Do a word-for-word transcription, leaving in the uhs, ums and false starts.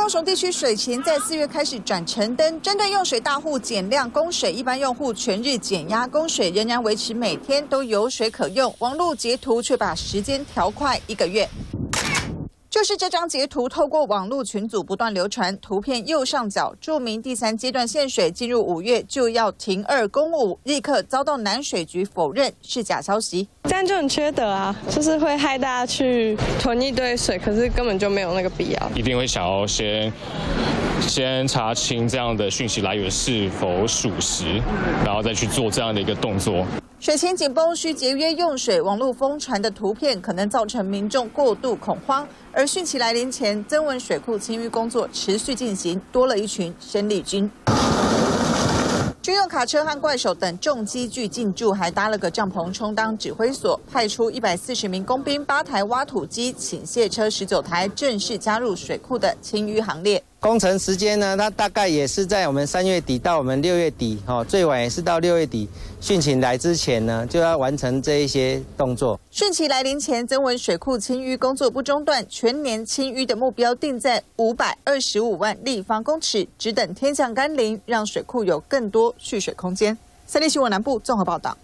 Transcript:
高雄地区水情在四月开始转橙灯，针对用水大户减量供水，一般用户全日减压供水，仍然维持每天都有水可用。网络截图却把时间调快一个月。 就是这张截图，透过网络群组不断流传。图片右上角注明第三阶段限水进入五月就要停二供五，立刻遭到南水局否认是假消息。 这样就很缺德啊，就是会害大家去囤一堆水，可是根本就没有那个必要。 一定会想要先先查清这样的讯息来源是否属实，然后再去做这样的一个动作。 水情紧绷，需节约用水。网络疯传的图片可能造成民众过度恐慌，而汛期来临前，增文水库清淤工作持续进行，多了一群生力军。军用卡车和怪手等重机具进驻，还搭了个帐篷充当指挥所，派出一百四十名工兵、八台挖土机、倾卸车十九台，正式加入水库的清淤行列。 工程时间呢，它大概也是在我们三月底到我们六月底，哦，最晚也是到六月底，汛期来之前呢，就要完成这一些动作。 汛期来临前，增文水库清淤工作不中断，全年清淤的目标定在五百二十五万立方公尺，只等天降甘霖，让水库有更多蓄水空间。三立新闻南部综合报道。